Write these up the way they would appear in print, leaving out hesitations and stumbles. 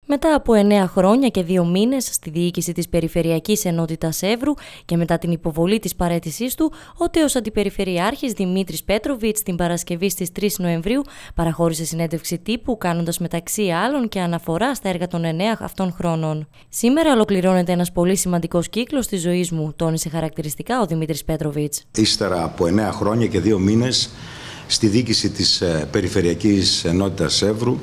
Μετά από 9 χρόνια και 2 μήνες στη διοίκηση της Περιφερειακής Ενότητας Εύρου και μετά την υποβολή της παραίτησής του, ο τέος Αντιπεριφερειάρχης Δημήτρης Πέτροβιτς την Παρασκευή στις 3 Νοεμβρίου παραχώρησε συνέντευξη τύπου, κάνοντας μεταξύ άλλων και αναφορά στα έργα των 9 αυτών χρόνων. Σήμερα ολοκληρώνεται ένας πολύ σημαντικός κύκλος της ζωής μου, τόνισε χαρακτηριστικά ο Δημήτρης Πέτροβιτς. Ύστερα από 9 χρόνια και 2 μήνες στη διοίκηση της Περιφερειακής Ενότητας Εύρου,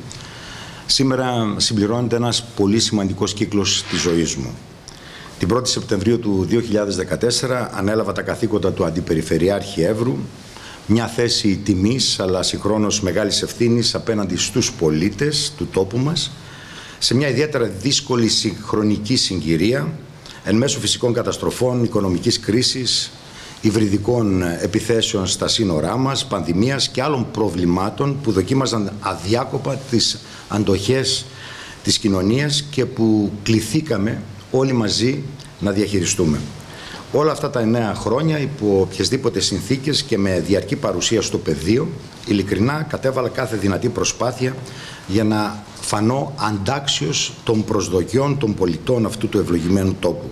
σήμερα συμπληρώνεται ένας πολύ σημαντικός κύκλος της ζωής μου. Την 1η Σεπτεμβρίου του 2014 ανέλαβα τα καθήκοντα του Αντιπεριφερειάρχη Εύρου, μια θέση τιμής αλλά συγχρόνως μεγάλης ευθύνης απέναντι στους πολίτες του τόπου μας, σε μια ιδιαίτερα δύσκολη χρονική συγκυρία, εν μέσω φυσικών καταστροφών, οικονομικής κρίσης, υβριδικών επιθέσεων στα σύνορά μας, πανδημίας και άλλων προβλημάτων που δοκίμαζαν αδιάκοπα τις αντοχές της κοινωνίας και που κληθήκαμε όλοι μαζί να διαχειριστούμε. Όλα αυτά τα 9 χρόνια, υπό οποιασδήποτε συνθήκες και με διαρκή παρουσία στο πεδίο, ειλικρινά κατέβαλα κάθε δυνατή προσπάθεια για να φανώ αντάξιος των προσδοκιών των πολιτών αυτού του ευλογημένου τόπου.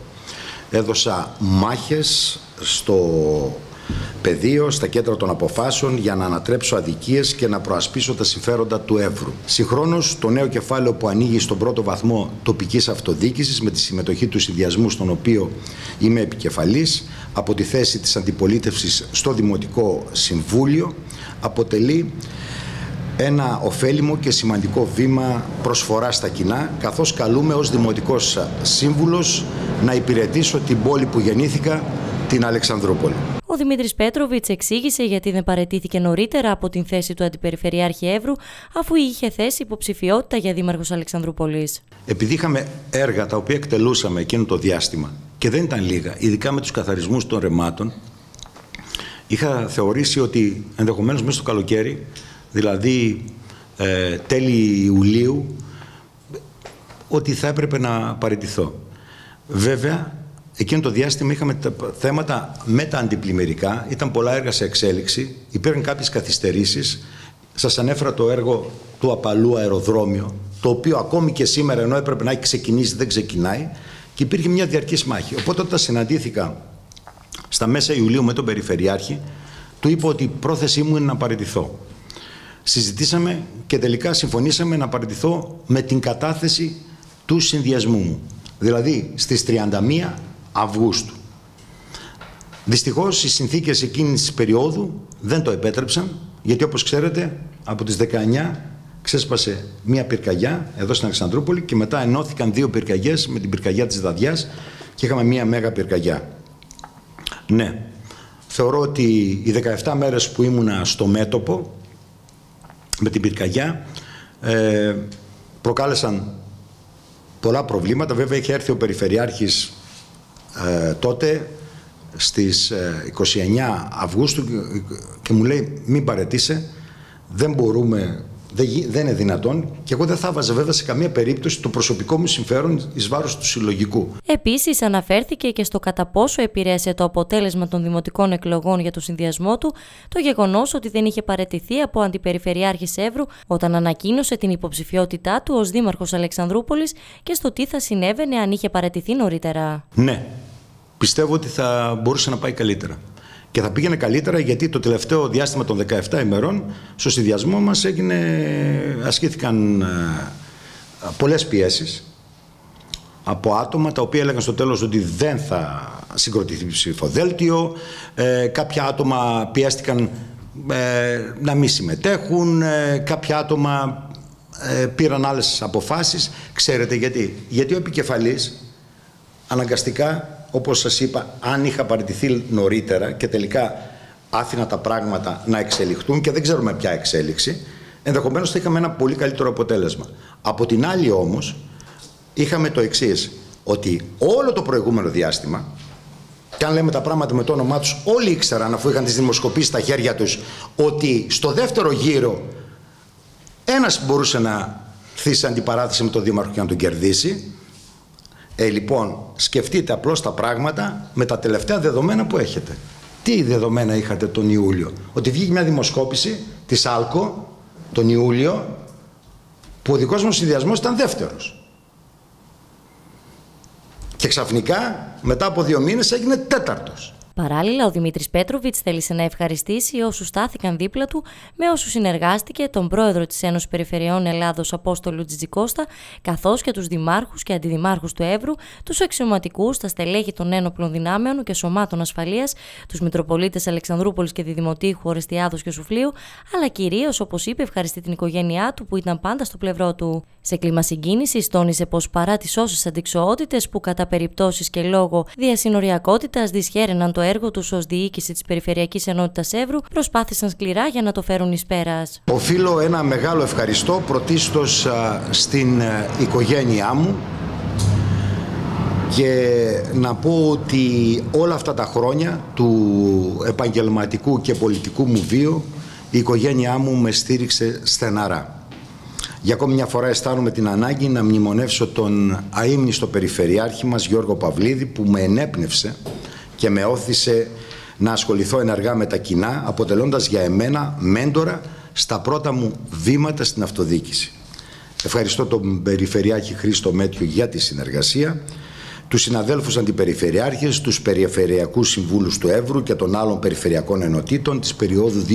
Έδωσα μάχες στο πεδίο, στα κέντρα των αποφάσεων για να ανατρέψω αδικίες και να προασπίσω τα συμφέροντα του Εύρου. Συγχρόνως, το νέο κεφάλαιο που ανοίγει στον πρώτο βαθμό τοπικής αυτοδιοίκησης με τη συμμετοχή του συνδυασμού στον οποίο είμαι επικεφαλής από τη θέση της αντιπολίτευσης στο Δημοτικό Συμβούλιο αποτελεί ένα ωφέλιμο και σημαντικό βήμα προσφορά στα κοινά, καθώς καλούμε ως Δημοτικός Σύμβουλος να υπηρετήσω την πόλη που γεννήθηκα, την Αλεξανδρούπολη. Ο Δημήτρης Πέτροβιτς εξήγησε γιατί δεν παραιτήθηκε νωρίτερα από την θέση του Αντιπεριφερειάρχη Εύρου, αφού είχε θέσει υποψηφιότητα για δήμαρχος Αλεξανδρούπολης. Επειδή είχαμε έργα τα οποία εκτελούσαμε εκείνο το διάστημα και δεν ήταν λίγα, ειδικά με τους καθαρισμούς των ρεμάτων, είχα θεωρήσει ότι ενδεχομένως μέσα στο καλοκαίρι, δηλαδή τέλη Ιουλίου, ότι θα έπρεπε να παραιτηθώ. Βέβαια, εκείνο το διάστημα είχαμε τα θέματα με τα αντιπλημμυρικά, ήταν πολλά έργα σε εξέλιξη, υπήρχαν κάποιες καθυστερήσεις. Σας ανέφερα το έργο του Απαλού αεροδρόμιο, το οποίο ακόμη και σήμερα, ενώ έπρεπε να έχει ξεκινήσει, δεν ξεκινάει και υπήρχε μια διαρκής μάχη. Οπότε όταν συναντήθηκα στα μέσα Ιουλίου με τον Περιφερειάρχη, του είπα ότι η πρόθεσή μου είναι να παραιτηθώ. Συζητήσαμε και τελικά συμφωνήσαμε να παραιτηθώ με την κατάθεση του συνδυασμού μου, δηλαδή στις 31 Αυγούστου. Δυστυχώς οι συνθήκες εκείνης της περίοδου δεν το επέτρεψαν, γιατί όπως ξέρετε από τις 19 ξέσπασε μία πυρκαγιά εδώ στην Αλεξανδρούπολη και μετά ενώθηκαν 2 πυρκαγιές με την πυρκαγιά της Δαδιάς και είχαμε μία μέγα πυρκαγιά. Ναι, θεωρώ ότι οι 17 μέρες που ήμουνα στο μέτωπο με την πυρκαγιά προκάλεσαν πολλά προβλήματα. Βέβαια είχε έρθει ο Περιφερειάρχης τότε στις 29 Αυγούστου και μου λέει μην παραιτήσει, δεν μπορούμε, δεν είναι δυνατόν, και εγώ δεν θα βάζα βέβαια σε καμία περίπτωση το προσωπικό μου συμφέρον εις βάρος του συλλογικού. Επίσης αναφέρθηκε και στο κατά πόσο επηρέασε το αποτέλεσμα των δημοτικών εκλογών για το συνδυασμό του το γεγονός ότι δεν είχε παραιτηθεί από Αντιπεριφερειάρχης Εύρου όταν ανακοίνωσε την υποψηφιότητά του ως δήμαρχος Αλεξανδρούπολης και στο τι θα συνέβαινε αν είχε παραιτηθεί νωρίτερα. Ναι, πιστεύω ότι θα μπορούσε να πάει καλύτερα. Και θα πήγαινε καλύτερα γιατί το τελευταίο διάστημα των 17 ημερών στο συνδυασμό μας ασκήθηκαν πολλές πιέσεις από άτομα τα οποία έλεγαν στο τέλος ότι δεν θα συγκροτηθεί ψηφοδέλτιο, κάποια άτομα πιέστηκαν να μην συμμετέχουν, κάποια άτομα πήραν άλλες αποφάσεις. Ξέρετε γιατί? Γιατί ο επικεφαλής αναγκαστικά, όπως σας είπα, αν είχα παραιτηθεί νωρίτερα και τελικά άφηνα τα πράγματα να εξελιχθούν και δεν ξέρουμε ποια εξέλιξη, ενδεχομένως θα είχαμε ένα πολύ καλύτερο αποτέλεσμα. Από την άλλη όμως, είχαμε το εξής, ότι όλο το προηγούμενο διάστημα, και αν λέμε τα πράγματα με το όνομά τους, όλοι ήξεραν, αφού είχαν τις δημοσκοπήσεις στα χέρια τους, ότι στο δεύτερο γύρο ένας μπορούσε να θέσει αντιπαράθεση με τον Δήμαρχο και να τον κερδίσει. Λοιπόν, σκεφτείτε απλώς τα πράγματα με τα τελευταία δεδομένα που έχετε. Τι δεδομένα είχατε τον Ιούλιο? Ότι βγήκε μια δημοσκόπηση της ΑΛΚΟ τον Ιούλιο που ο δικός μου συνδυασμός ήταν δεύτερος. Και ξαφνικά μετά από 2 μήνες έγινε 4ος. Παράλληλα, ο Δημήτρης Πέτροβιτς θέλησε να ευχαριστήσει όσους στάθηκαν δίπλα του, με όσους συνεργάστηκε, τον πρόεδρο της Ένωσης Περιφερειών Ελλάδος Απόστολου Τζιτζικώστα, καθώς και τους δημάρχους και αντιδημάρχους του Εύρου, τους αξιωματικούς, τα στελέχη των ένοπλων δυνάμεων και σωμάτων ασφαλείας, τους Μητροπολίτες Αλεξανδρούπολης και Διδημοτήχου Ορεστιάδος και Σουφλίου, αλλά κυρίως, όπως είπε, ευχαριστεί την οικογένειά του που ήταν πάντα στο πλευρό του. Σε κλίμα συγκίνησης, τόνισε πως παρά τις όσες αντιξοότητες που κατά περιπτώσεις και λόγω διασυνοριακότητας δυσχέραιναν το έργο τους ως διοίκηση της Περιφερειακής Ενότητας Εύρου, προσπάθησαν σκληρά για να το φέρουν εις πέρας. Οφείλω ένα μεγάλο ευχαριστώ πρωτίστως στην οικογένειά μου και να πω ότι όλα αυτά τα χρόνια του επαγγελματικού και πολιτικού μου βίου η οικογένειά μου με στήριξε στεναρά. Για ακόμη μια φορά αισθάνομαι την ανάγκη να μνημονεύσω τον αείμνηστο Περιφερειάρχη μας Γιώργο Παυλίδη, που με ενέπνευσε και με όθησε να ασχοληθώ ενεργά με τα κοινά, αποτελώντας για εμένα μέντορα στα πρώτα μου βήματα στην αυτοδιοίκηση. Ευχαριστώ τον Περιφερειάρχη Χρήστο Μέτιο για τη συνεργασία, τους συναδέλφους αντιπεριφερειάρχες, τους περιφερειακούς συμβούλους του Εύρου και των άλλων περιφερειακών ενωτήτων της περίοδου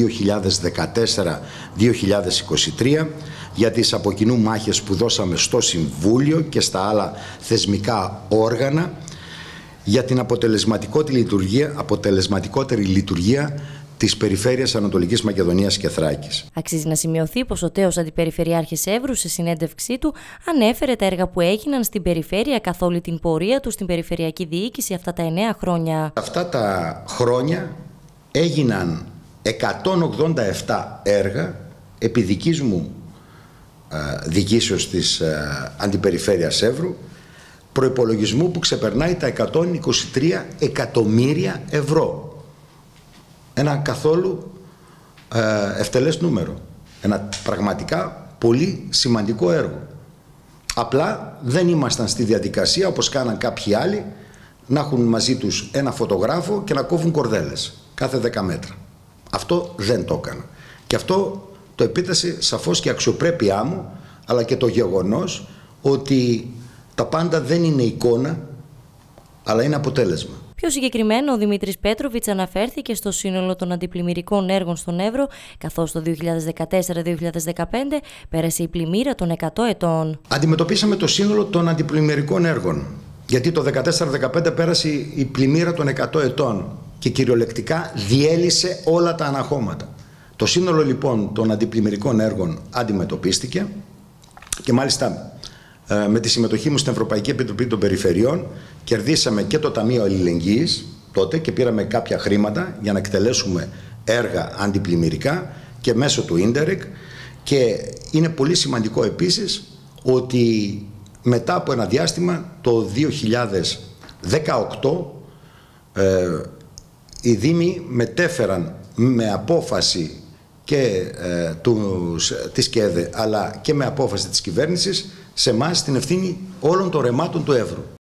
2014-2023 για τις από κοινού μάχες που δώσαμε στο Συμβούλιο και στα άλλα θεσμικά όργανα για την αποτελεσματικότερη λειτουργία της Περιφέρειας Ανατολικής Μακεδονίας και Θράκης. Αξίζει να σημειωθεί πως ο τέος Αντιπεριφερειάρχης Εύρου σε συνέντευξή του ανέφερε τα έργα που έγιναν στην περιφέρεια καθ' όλη την πορεία του στην Περιφερειακή Διοίκηση αυτά τα 9 χρόνια. Αυτά τα χρόνια έγιναν 187 έργα επί δικής μου διοικήσεως της Αντιπεριφέρειας Εύρου, προϋπολογισμού που ξεπερνάει τα 123 εκατομμύρια ευρώ. Ένα καθόλου ευτελές νούμερο. Ένα πραγματικά πολύ σημαντικό έργο. Απλά δεν ήμασταν στη διαδικασία, όπως κάναν κάποιοι άλλοι, να έχουν μαζί τους ένα φωτογράφο και να κόβουν κορδέλες κάθε 10 μέτρα. Αυτό δεν το έκανα. Και αυτό το επίτασε σαφώς και αξιοπρέπειά μου, αλλά και το γεγονός ότι τα πάντα δεν είναι εικόνα, αλλά είναι αποτέλεσμα. Πιο συγκεκριμένα, ο Δημήτρης Πέτροβιτς αναφέρθηκε στο σύνολο των αντιπλημμυρικών έργων στον Εύρο, καθώς το 2014-2015 πέρασε η πλημμύρα των 100 ετών. Αντιμετωπίσαμε το σύνολο των αντιπλημμυρικών έργων, γιατί το 2014-2015 πέρασε η πλημμύρα των 100 ετών και κυριολεκτικά διέλυσε όλα τα αναχώματα. Το σύνολο λοιπόν των αντιπλημμυρικών έργων αντιμετωπίστηκε και μάλιστα με τη συμμετοχή μου στην Ευρωπαϊκή Επιτροπή των Περιφερειών κερδίσαμε και το Ταμείο Αλληλεγγύης τότε και πήραμε κάποια χρήματα για να εκτελέσουμε έργα αντιπλημμυρικά και μέσω του Ίντερεκ, και είναι πολύ σημαντικό επίσης ότι μετά από ένα διάστημα το 2018 οι Δήμοι μετέφεραν με απόφαση και της ΚΕΔΕ αλλά και με απόφαση της κυβέρνησης σε εμάς την ευθύνη όλων των ρεμάτων του Εύρου.